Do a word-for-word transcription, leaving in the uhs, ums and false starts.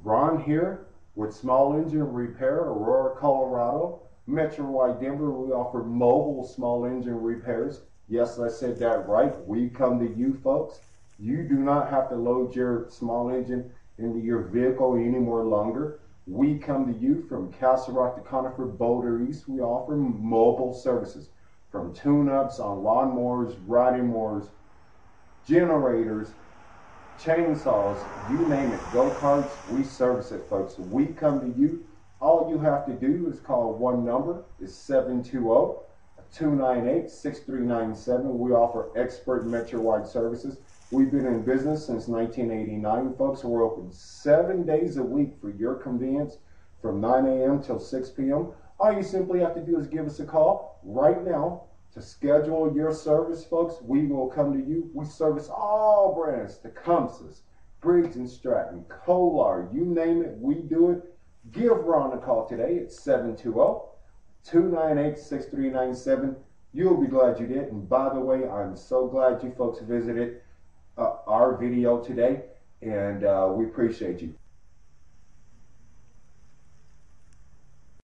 Ron here with Small Engine Repair, Aurora, Colorado. Metro-wide Denver, we offer mobile small engine repairs. Yes, I said that right. We come to you folks. You do not have to load your small engine into your vehicle any more longer. We come to you from Castle Rock to Conifer, Boulder East. We offer mobile services from tune-ups on lawnmowers, riding mowers, generators, chainsaws, you name it, go-karts, we service it, folks. We come to you. All you have to do is call one number, is seven two zero, two nine eight, six three nine seven. We offer expert metro-wide services. We've been in business since nineteen eighty-nine, folks. We're open seven days a week for your convenience from nine A M till six P M All you simply have to do is give us a call right now to schedule your service, folks. We will come to you. We service all brands, Tecumseh's, Briggs and Stratton, Kohler, you name it, we do it. Give Ron a call today at seven two zero, two nine eight, six three nine seven. You'll be glad you did. And by the way, I'm so glad you folks visited uh, our video today, and uh, we appreciate you.